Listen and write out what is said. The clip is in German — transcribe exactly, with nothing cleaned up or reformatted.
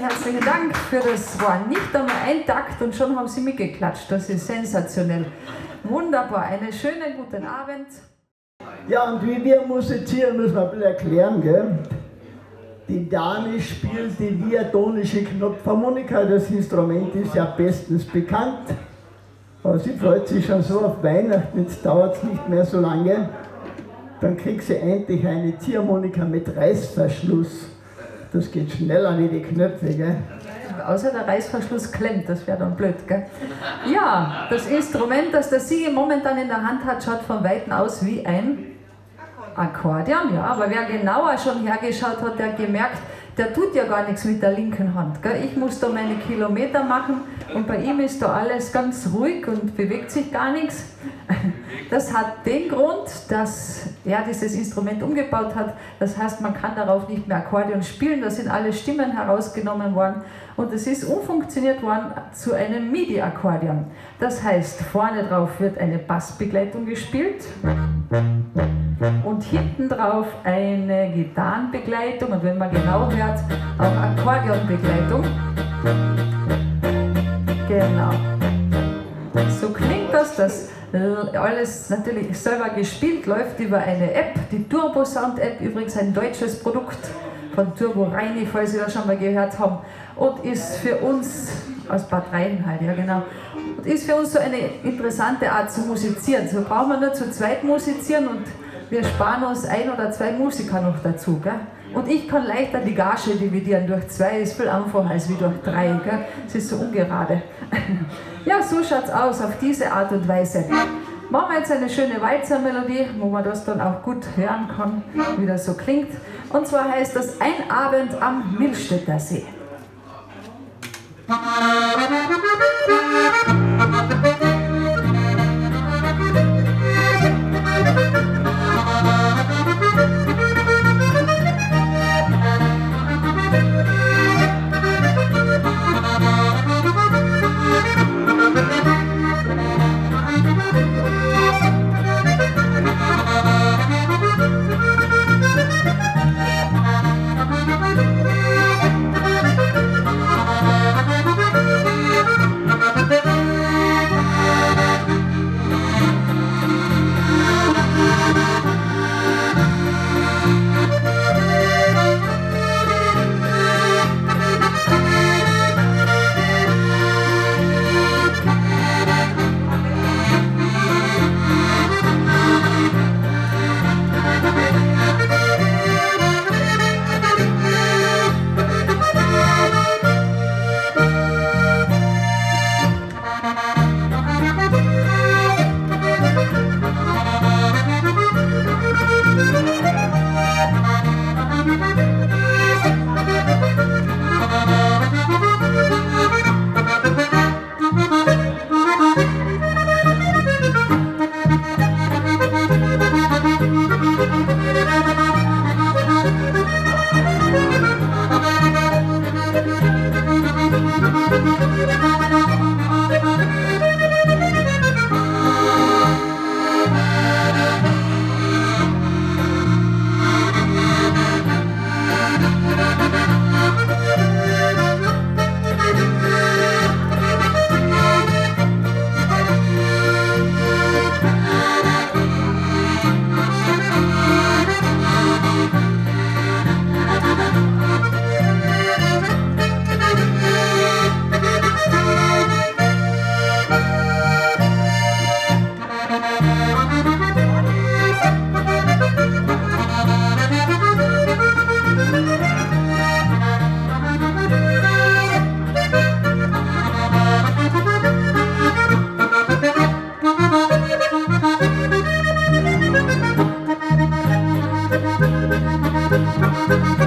herzlichen Dank für das. War nicht einmal ein Takt und schon haben Sie mitgeklatscht. Das ist sensationell. Wunderbar. Einen schönen guten Abend. Ja, und wie wir musizieren, müssen wir ein bisschen erklären, gell? Die Dame spielt die diatonische Knopfharmonika. Das Instrument ist ja bestens bekannt. Aber sie freut sich schon so auf Weihnachten, jetzt dauert es nicht mehr so lange. Dann kriegt sie endlich eine Ziehharmonika mit Reißverschluss. Das geht schneller an die Knöpfe, gell? Außer der Reißverschluss klemmt, das wäre dann blöd, gell? Ja, das Instrument, das der Sigi momentan in der Hand hat, schaut von Weitem aus wie ein Akkordeon, ja, aber wer genauer schon hergeschaut hat, der hat gemerkt, der tut ja gar nichts mit der linken Hand. Gell? Ich muss da meine Kilometer machen und bei ihm ist da alles ganz ruhig und bewegt sich gar nichts. Das hat den Grund, dass er dieses Instrument umgebaut hat. Das heißt, man kann darauf nicht mehr Akkordeon spielen, da sind alle Stimmen herausgenommen worden und es ist umfunktioniert worden zu einem MIDI-Akkordeon. Das heißt, vorne drauf wird eine Bassbegleitung gespielt und hinten drauf eine Gitarrenbegleitung und wenn man genau hört, auch Akkordeonbegleitung. Genau. So klingt das, das alles natürlich selber gespielt, läuft über eine App, die Turbo Sound App, übrigens ein deutsches Produkt von Turbo Reini, falls Sie das schon mal gehört haben, und ist für uns, aus Bad Reichenhall, ja genau, und ist für uns so eine interessante Art zu musizieren. So brauchen wir nur zu zweit musizieren und wir sparen uns ein oder zwei Musiker noch dazu. Gell? Und ich kann leichter die Gage dividieren durch zwei, ist viel einfacher als wie durch drei. Gell? Es ist so ungerade. Ja, so schaut es aus, auf diese Art und Weise. Machen wir jetzt eine schöne Walzermelodie, wo man das dann auch gut hören kann, wie das so klingt. Und zwar heißt das Ein Abend am Millstätter See. Thank you.